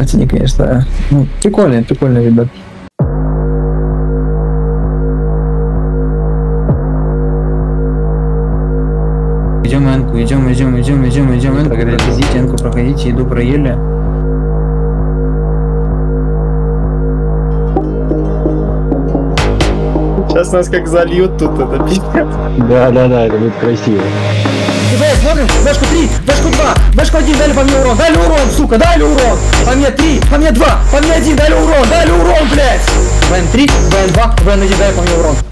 Хотя они, конечно, ну, прикольные, ребят. Идем энку, идем энку, проходите энку, проходите, иду проели. Сейчас нас как зальют тут, это пиздец. Да, это будет красиво. Смотрим, бэшку 3, бэшку 2, бэшку 1, дали по мне урон, сука, дали урон. По мне 3, по мне 2, по мне 1, дали урон, блядь. ВН 3, ВН 2, ВН 1, дали по мне урон.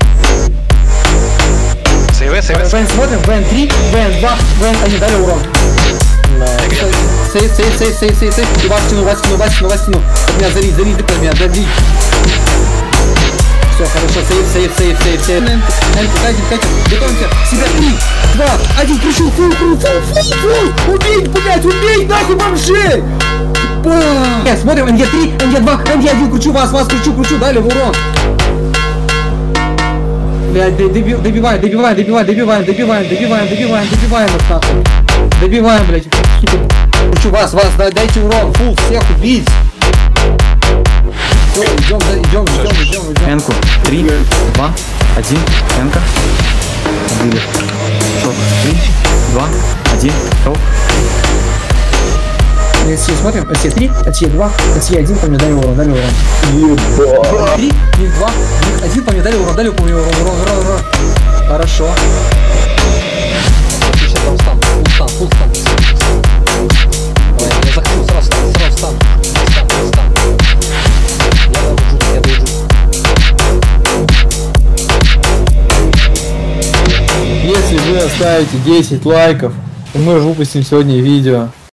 Сейвы. ВН смотрим, ВН 3, ВН 2, ВН 1, дали урон. Сейв. И вас тяну. От меня зали, ты меня, дави. Все, хорошо, сейв. Энку, катим. Готовимся. Себя 3, 2, 1, кричу, фул. Убей, нахуй бомжей! Нет, смотрим, НГ3, НГ2, НГ1, кручу вас, кручу, дали в урон. Блядь, добиваем их нахуй. Добиваем, блядь. Кручу вас, дайте урон, фул, всех убить. Все, идем. Энку. 3, 2, 1, энка. Убили. Шок. 3, 2, 1, шок. Все смотрим, СЕ3, СЕ2, СЕ1 по мне дали урон. Ебать. 3, 2, 1 по мне дали урон. Хорошо. Фулл стан. Я захожу, сразу стан. Я довожу. Если вы оставите 10 лайков, то мы выпустим сегодня видео.